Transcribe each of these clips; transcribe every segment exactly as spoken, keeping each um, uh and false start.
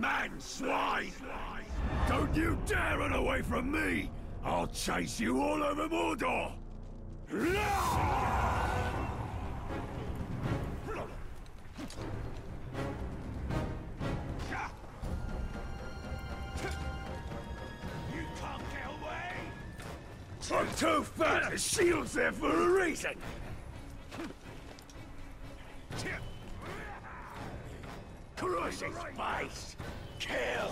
man, swine! Don't you dare run away from me! I'll chase you all over Mordor! I'm too fat, the shield's there for a reason! Crush his face! Kill!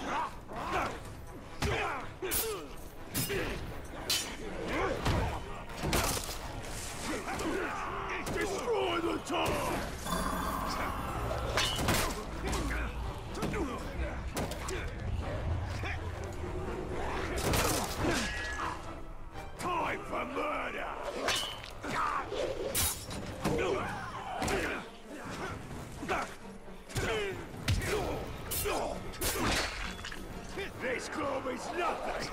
Destroy the top! Time for murder! This club is nothing!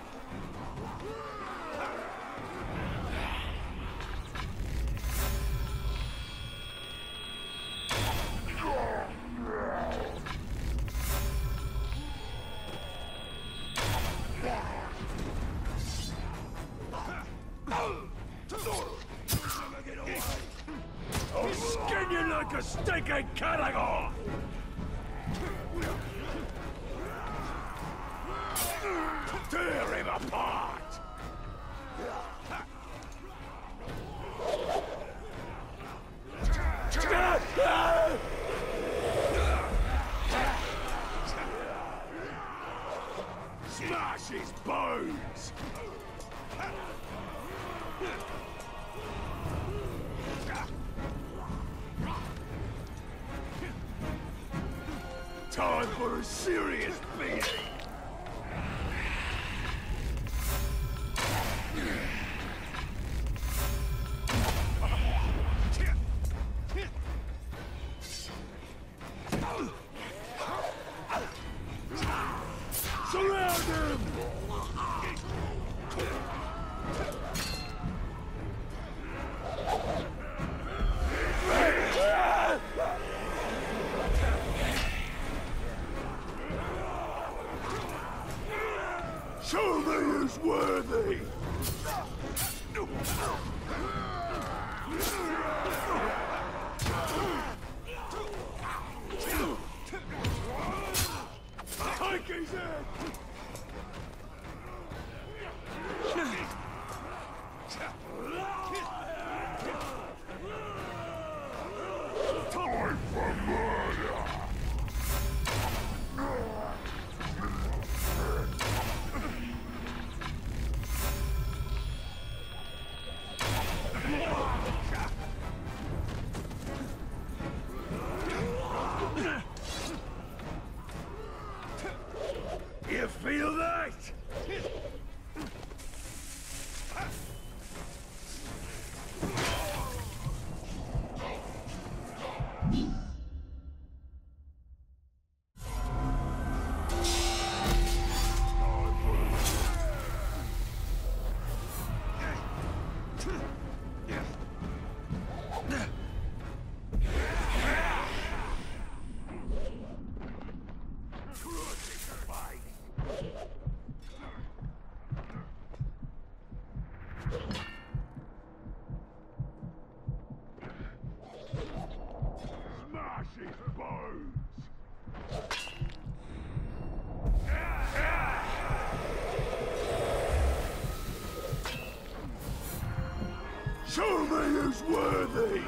I'll skin you like a stinking Caragor! Tear him apart! Smash his bones! Time for a serious beating! Surround him! Show me who's worthy! Take his head! Time for murder! You feel that? Smash his bones! Show me who's worthy!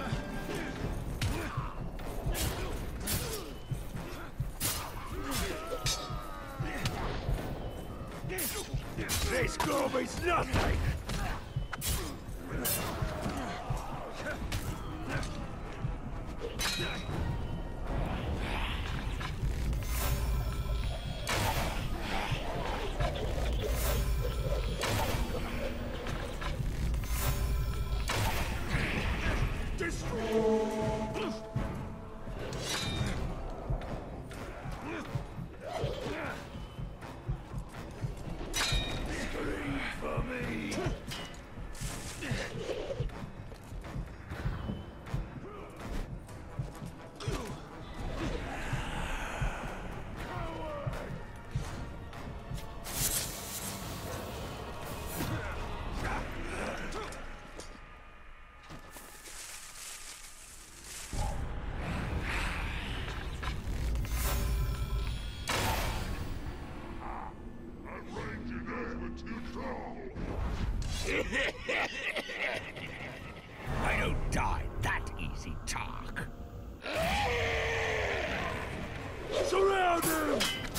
This gob is nothing! Scream for me! talk. Surround him!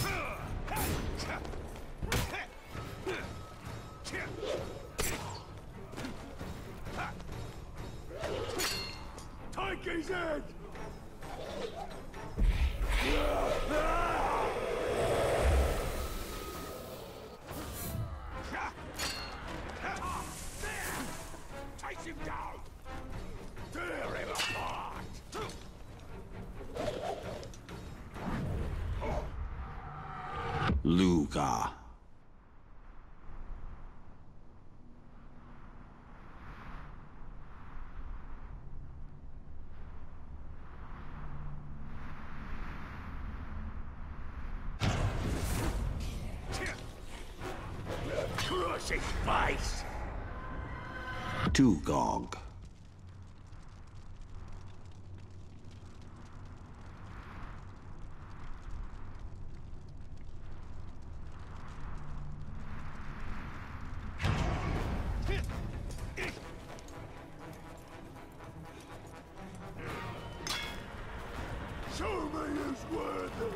Take his head! Take him down! Tear him apart! Luga. Crush his face! Tugog. Show me who's worthy!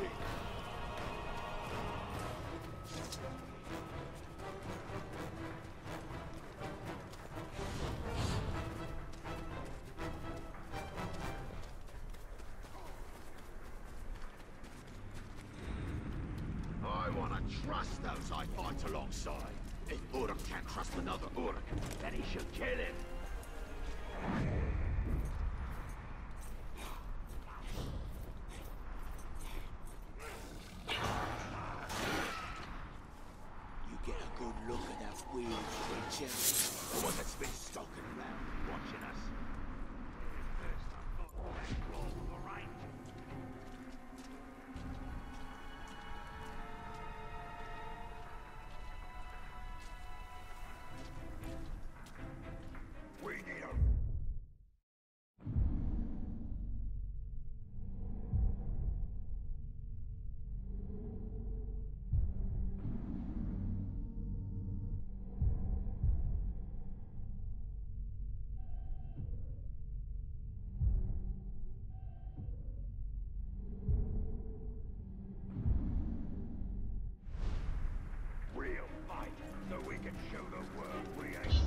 I want to trust those I fight alongside. If Uruk can't trust another Uruk, then he should kill him. You get a good look at that weird creature. The one that's been stalking around, watching us. We need a... real fight, so we can show the world we ain't.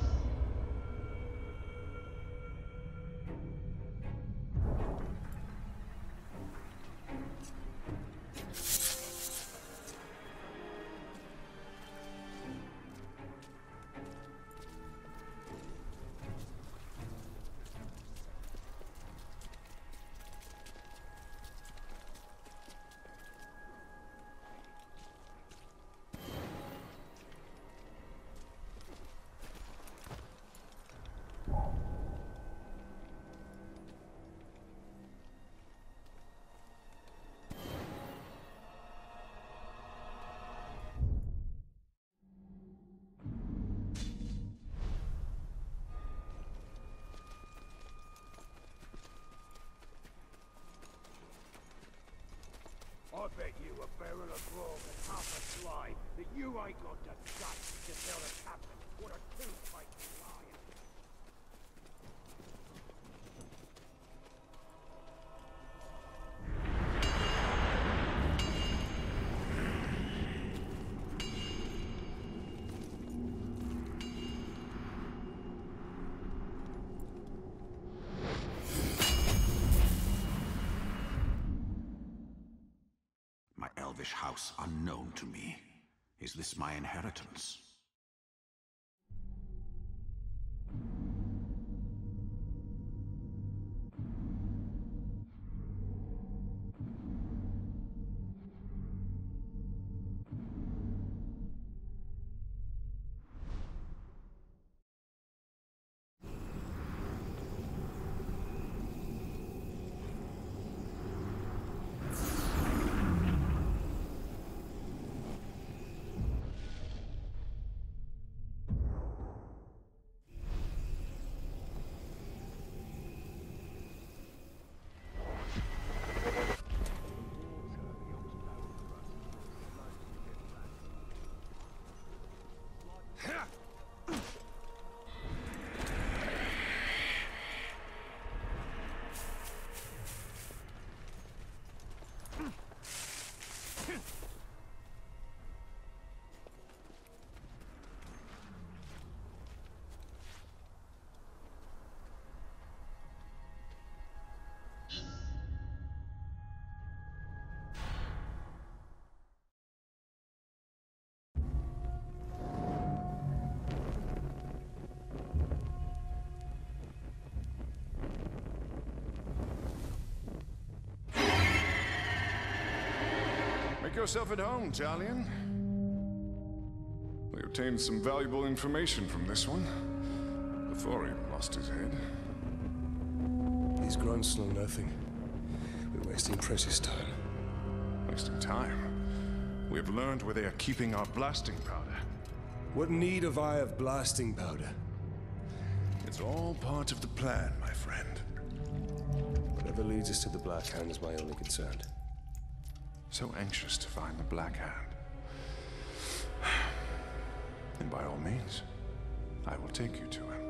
I bet you a barrel of grog and half a slide that you ain't got the guts to tell the captain what a two-faced liar. My elvish house unknown to me. Is this my inheritance? Make yourself at home, Talion. We obtained some valuable information from this one before he lost his head. These grunts know nothing. We're wasting precious time. Wasting time? We have learned where they are keeping our blasting powder. What need have I of blasting powder? It's all part of the plan, my friend. Whatever leads us to the Black Hand is my only concern. So anxious to find the Black Hand. And by all means, I will take you to him.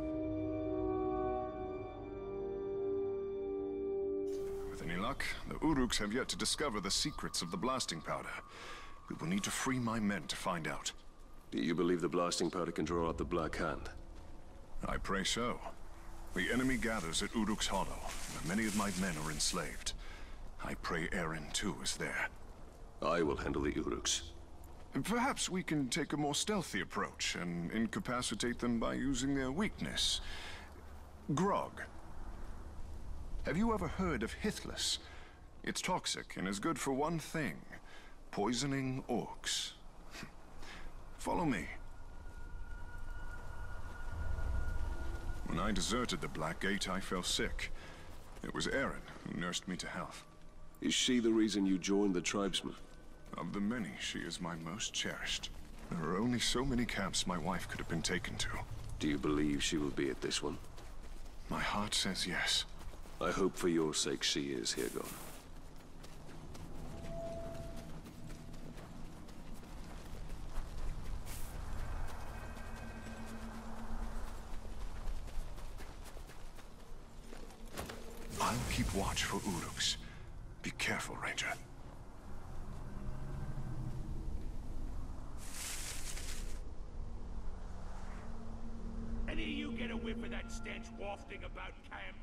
With any luck, the Uruks have yet to discover the secrets of the blasting powder. We will need to free my men to find out. Do you believe the blasting powder can draw out the Black Hand? I pray so. The enemy gathers at Uruk's Hollow, and many of my men are enslaved. I pray Eren, too, is there. I will handle the Uruks. Perhaps we can take a more stealthy approach and incapacitate them by using their weakness. Grog. Have you ever heard of Hithless? It's toxic and is good for one thing. Poisoning orcs. Follow me. When I deserted the Black Gate, I fell sick. It was Eren who nursed me to health. Is she the reason you joined the tribesmen? Of the many, she is my most cherished. There are only so many camps my wife could have been taken to. Do you believe she will be at this one? My heart says yes. I hope for your sake she is, Hirgon. I'll keep watch for Uruks. Be careful, Ranger. Any of you get a whiff of that stench wafting about camp?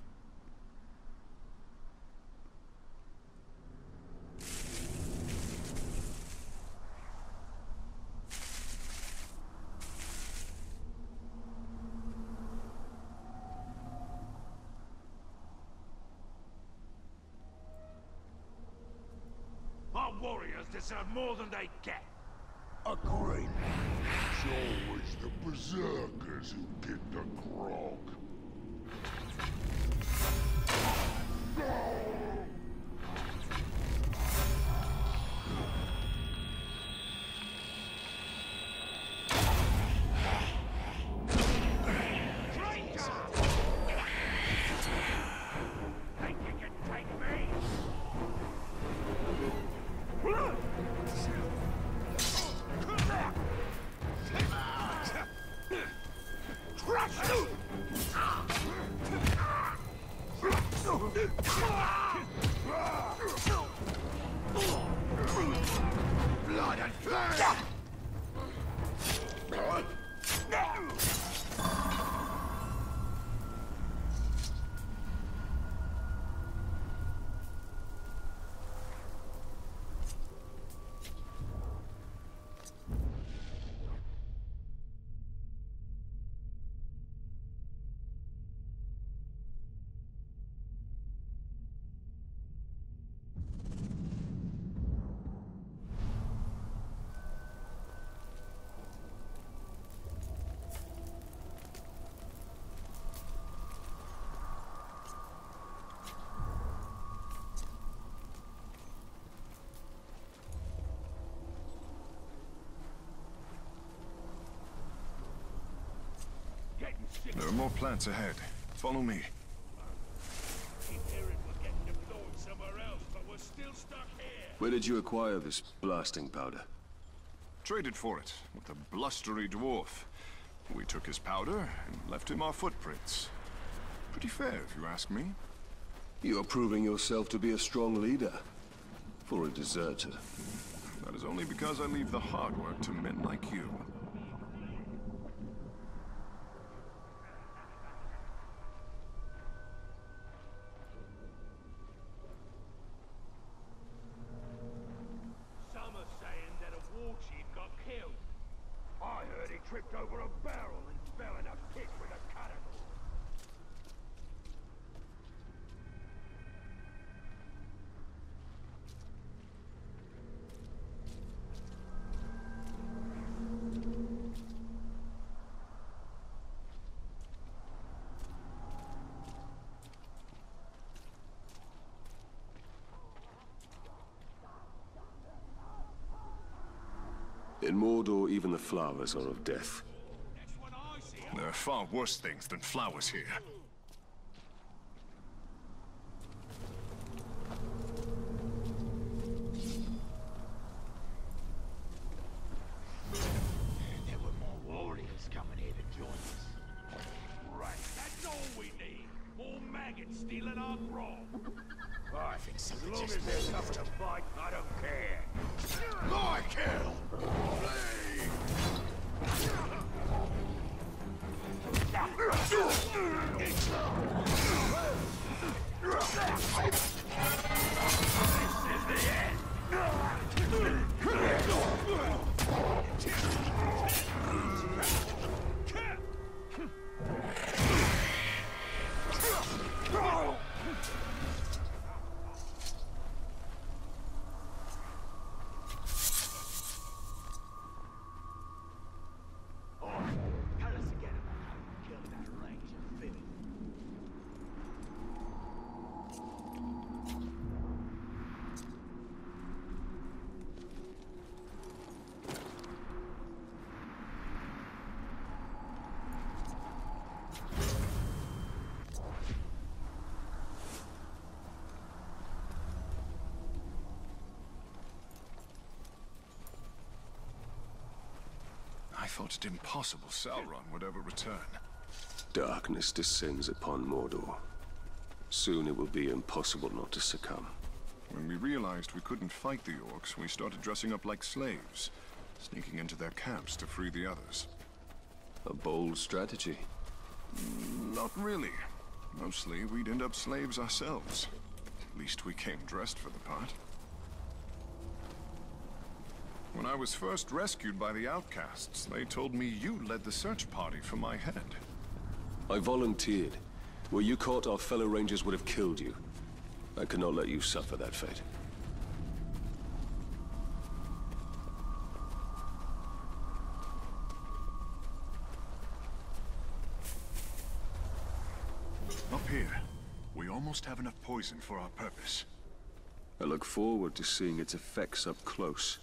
Our warriors deserve more than they get. Agreed. It's always the berserkers who get the grog. Think you can take me? Crush you! Blood and flame! There are more plants ahead. Follow me. Keep hearing we're getting deployed somewhere else, but we're still stuck here. Where did you acquire this blasting powder? Traded for it with a blustery dwarf. We took his powder and left him our footprints. Pretty fair, if you ask me. You are proving yourself to be a strong leader. For a deserter. That is only because I leave the hard work to men like you. Some are saying that a war chief got killed. I heard he tripped over a barrel and fell in a pit with a cannibal. In Mordor, even the flowers are of death. There are far worse things than flowers here. There were more warriors coming here to join us. Right, that's all we need. More maggots stealing our grog. I think as long as there's enough to fight, I don't care. My kill! Play! This is the end! I thought it impossible Sauron would ever return. Darkness descends upon Mordor. Soon it will be impossible not to succumb. When we realized we couldn't fight the orcs, we started dressing up like slaves, sneaking into their camps to free the others. A bold strategy. Not really. Mostly, we'd end up slaves ourselves. At least we came dressed for the part. When I was first rescued by the outcasts, they told me you led the search party for my head. I volunteered. Were you caught, our fellow rangers would have killed you. I could not let you suffer that fate. Up here, we almost have enough poison for our purpose. I look forward to seeing its effects up close.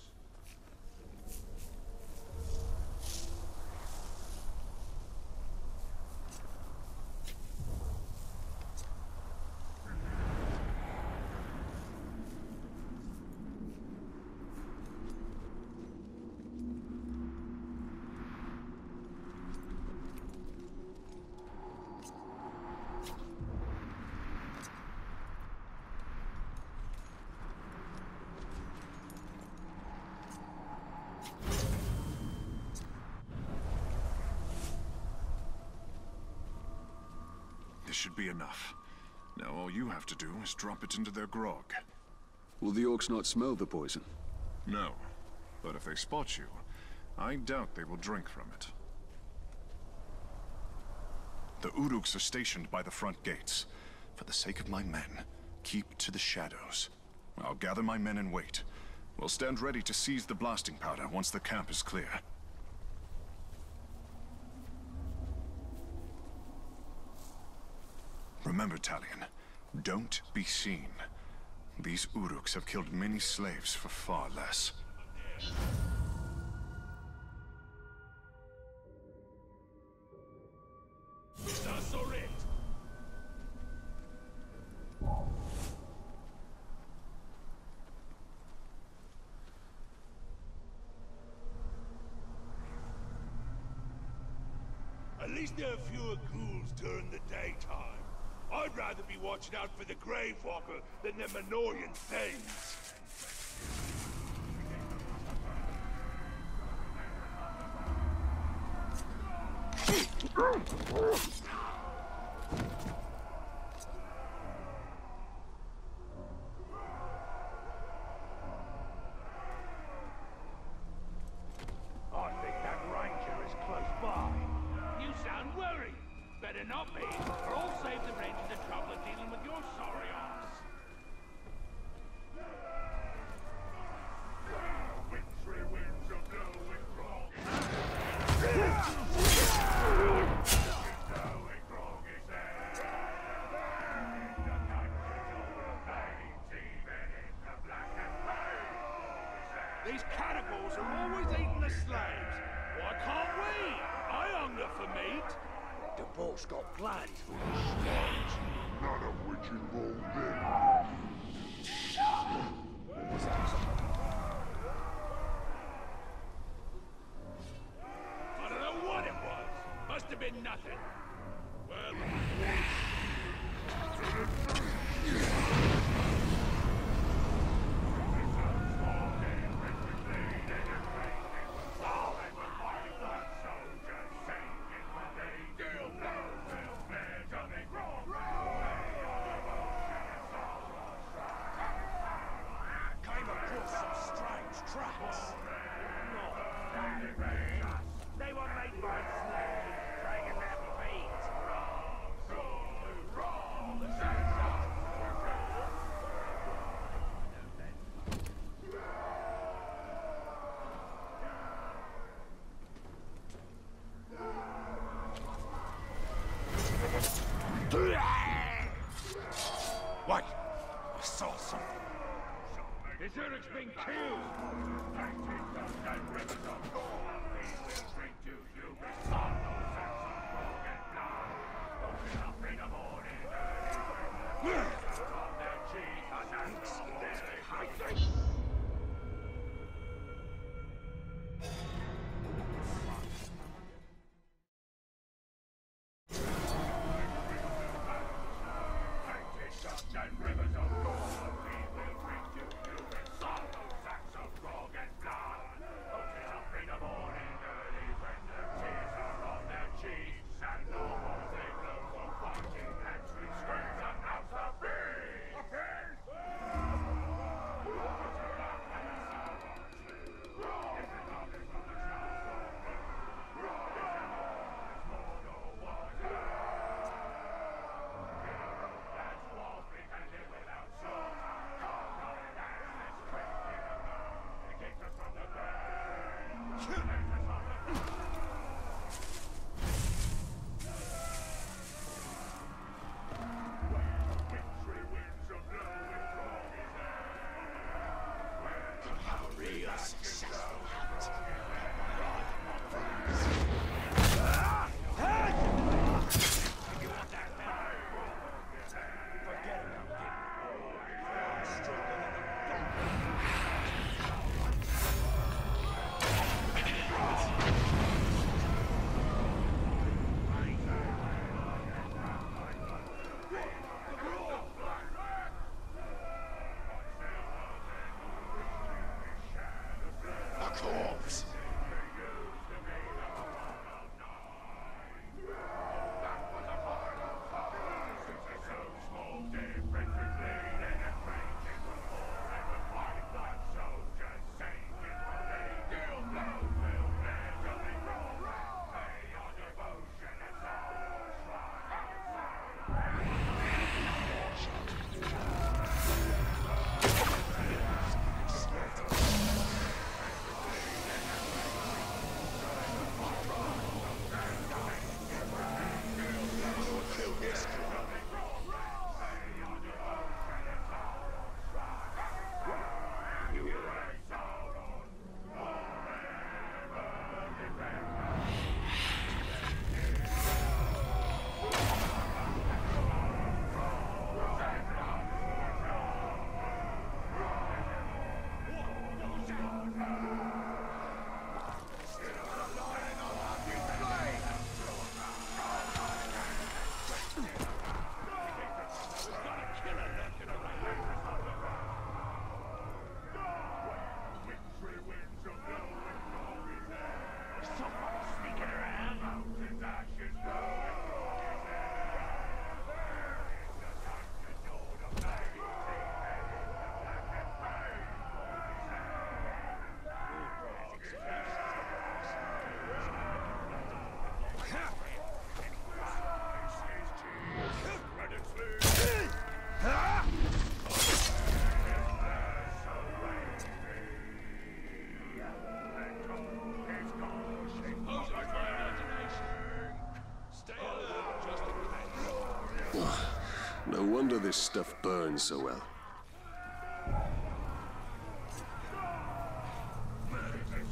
This should be enough. Now all you have to do is drop it into their grog. Will the orcs not smell the poison? No. But if they spot you, I doubt they will drink from it. The Uruks are stationed by the front gates. For the sake of my men, keep to the shadows. I'll gather my men and wait. We'll stand ready to seize the blasting powder once the camp is clear. Remember, Talion, don't be seen. These Uruks have killed many slaves for far less. At least there are fewer ghouls during the daytime. I'd rather be watching out for the Gravewalker than the Minorian things. I think that ranger is close by. You sound worried. Better not be, or I'll save the ranger the trouble of dealing with your sorry ass. Wintry winds are blowing grog. Blowing grog is there. The night is overlaid, even in the black and white. These cannibals rebels are always eating the slaves. Why can't we? I hunger for meat. The boss got plans for the slaves, None of which involve them. I don't know what it was. Must have been nothing. Well, came across some strange tracks. they were made by slaves, dragging their feet. Wait, I saw something. Desert's been killed. No wonder this stuff burns so well.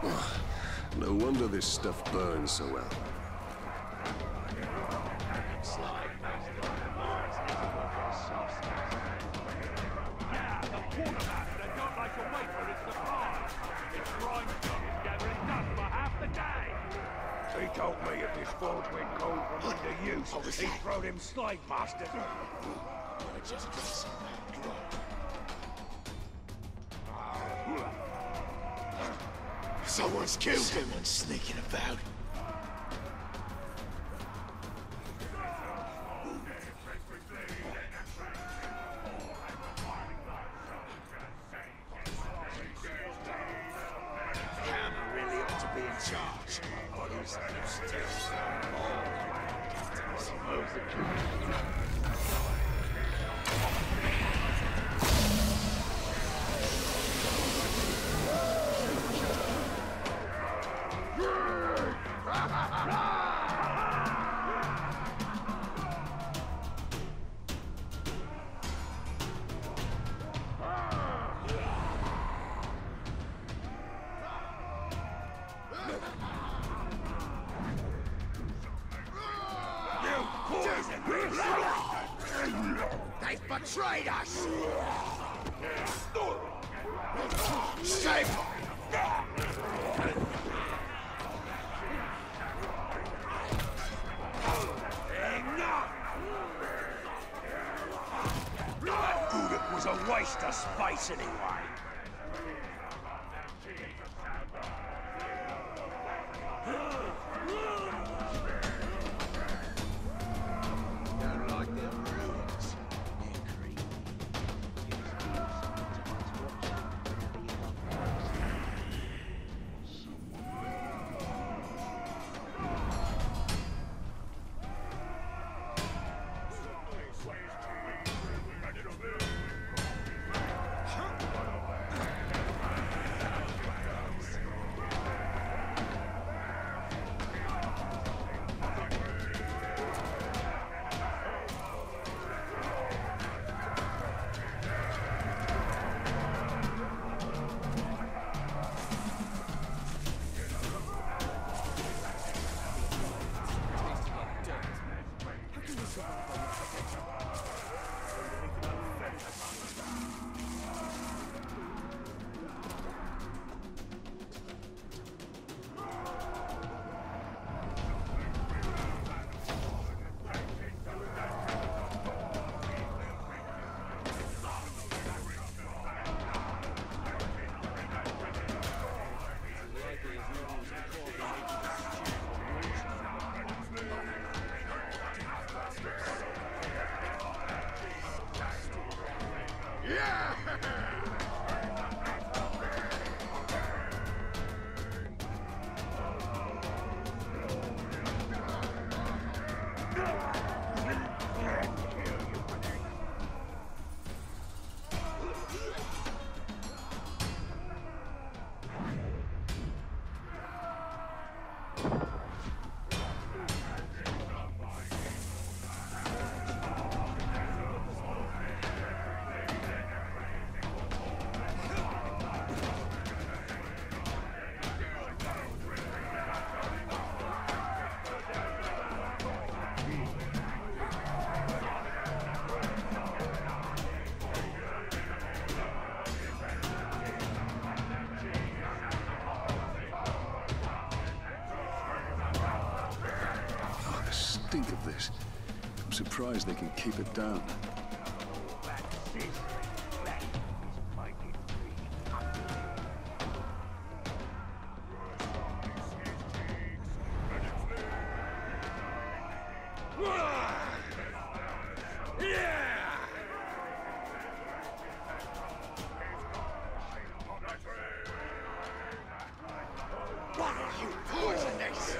No wonder this stuff burns so well. Yeah, the quarterback, but I don't like to wait for his supply. It's grind together and done for half the day. He told me if this forge went cold from under use, he'd throw them slave masters. Just get some back drop. Someone's killed him. Someone's sneaking about. Hammer really ought to be in charge. Or he's still They betrayed us! Save them! Enough! Uduk was a waste of space anyway. Think of this. I'm surprised they can keep it down. What are you poisonous?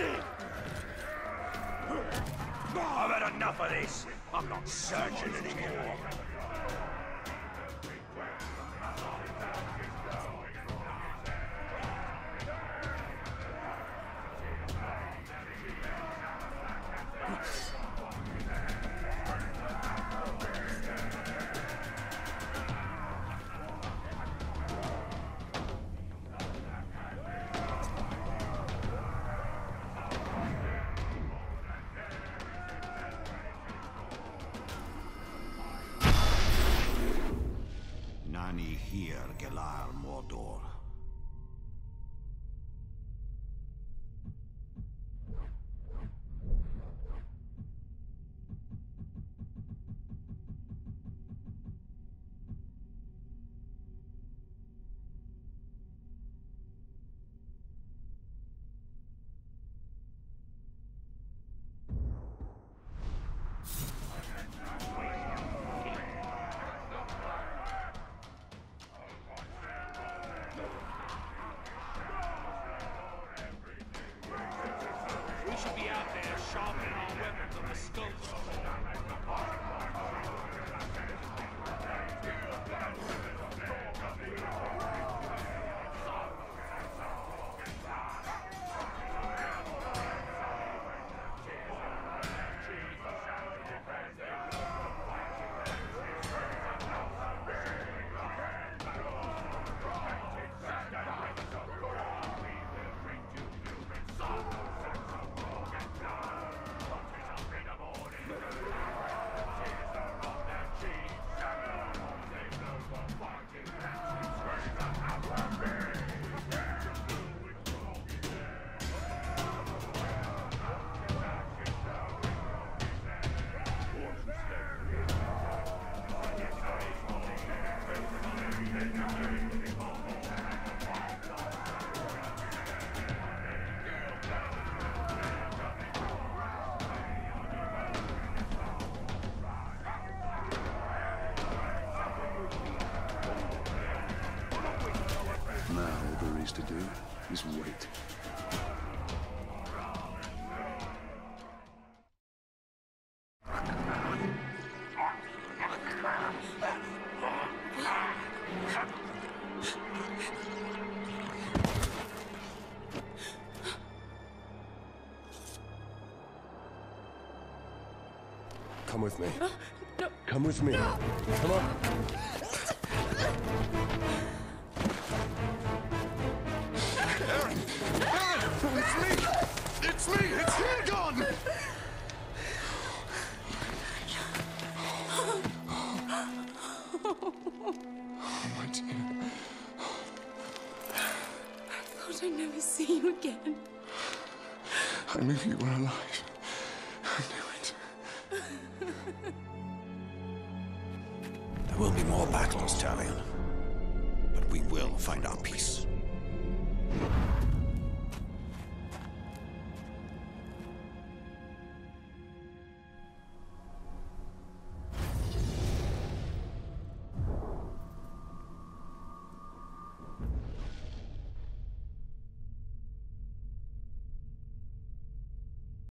I've had enough of this. I'm not surgeon anymore. Nani here, Gelar Mordor. We should be out there sharpening our weapons on the skulls. Now all there is to do is wait. Come with me. No, no. Come with me. No. Come on. Aaron! Aaron! It's me! It's me! It's Hilgon! Oh, my dear. I thought I'd never see you again. I knew you were alive. I knew it. There will be more battles, Talion. But we will find our peace.